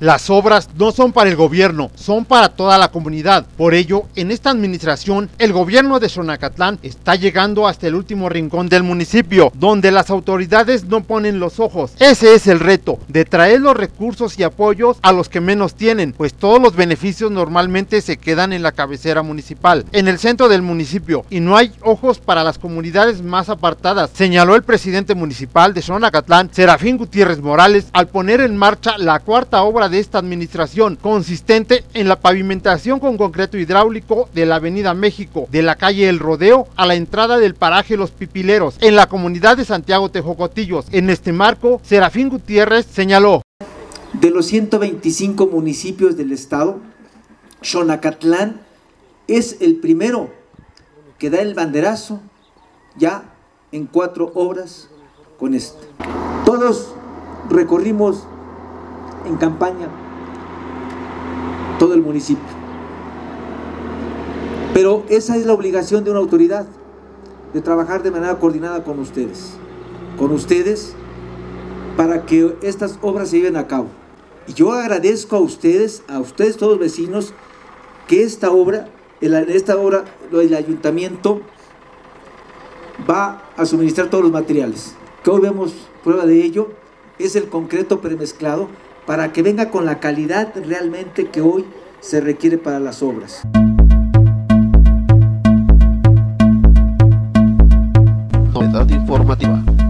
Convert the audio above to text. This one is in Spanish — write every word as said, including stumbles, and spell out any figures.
Las obras no son para el gobierno, son para toda la comunidad. Por ello, en esta administración, el gobierno de Xonacatlán está llegando hasta el último rincón del municipio, donde las autoridades no ponen los ojos. Ese es el reto, de traer los recursos y apoyos a los que menos tienen, pues todos los beneficios normalmente se quedan en la cabecera municipal, en el centro del municipio, y no hay ojos para las comunidades más apartadas, señaló el presidente municipal de Xonacatlán, Serafín Gutiérrez Morales, al poner en marcha la cuarta obra de esta administración, consistente en la pavimentación con concreto hidráulico de la avenida México, de la calle El Rodeo a la entrada del paraje Los Pipileros, en la comunidad de Santiago Tejocotillos. En este marco, Serafín Gutiérrez señaló: de los ciento veinticinco municipios del estado, Xonacatlán es el primero que da el banderazo ya en cuatro obras con esto. Todos recorrimos en campaña todo el municipio, pero esa es la obligación de una autoridad, de trabajar de manera coordinada con ustedes, con ustedes para que estas obras se lleven a cabo. Y yo agradezco a ustedes, a ustedes todos vecinos, que esta obra, en esta obra el ayuntamiento va a suministrar todos los materiales, que hoy vemos prueba de ello, es el concreto premezclado, para que venga con la calidad realmente que hoy se requiere para las obras. Novedad informativa.